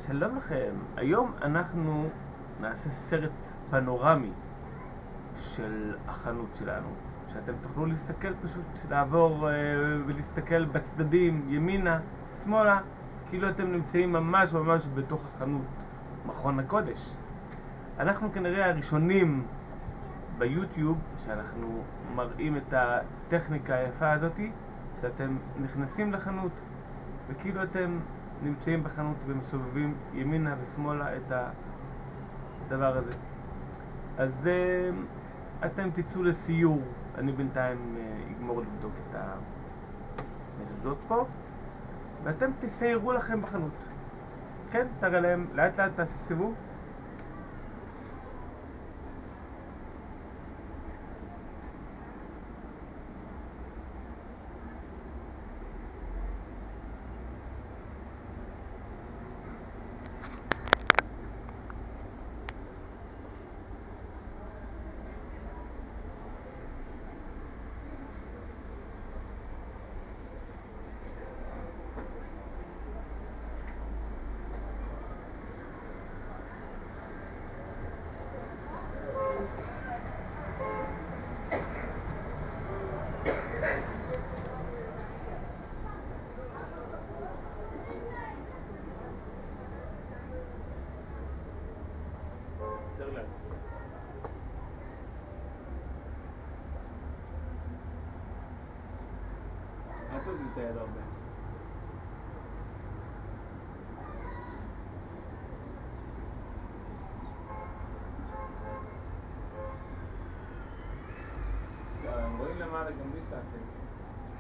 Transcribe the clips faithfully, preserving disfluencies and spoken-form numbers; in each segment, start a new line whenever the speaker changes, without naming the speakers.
שלום לכם, היום אנחנו נעשה סרט פנורמי של החנות שלנו, שאתם תוכלו להסתכל, פשוט לעבור אה, ולהסתכל בצדדים, ימינה, שמאלה, כאילו אתם נמצאים ממש ממש בתוך החנות, מכון הקודש. אנחנו כנראה הראשונים ביוטיוב שאנחנו מראים את הטכניקה היפה הזאתי, שאתם נכנסים לחנות וכאילו אתם נמצאים בחנות ומסובבים ימינה ושמאלה את הדבר הזה. אז uh, אתם תצאו לסיור, אני בינתיים uh, אגמור לבדוק את המזוזות פה, ואתם תסיירו לכם בחנות. כן, תראה להם, לאט לאט תעשה סיבוב. אל תוזיל את היד הרבה. לא, הם רואים למעלה גם בלי שתעשה את זה.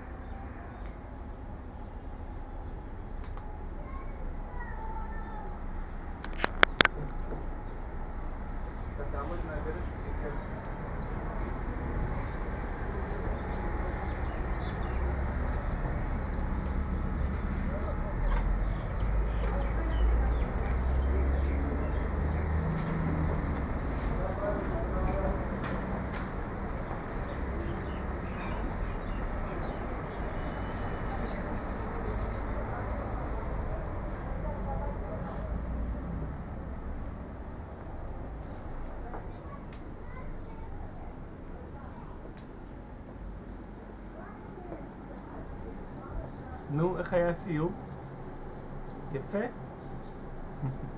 אתה תעמוד מהדלת שתתקל. נו, איך היה הסיור? יפה?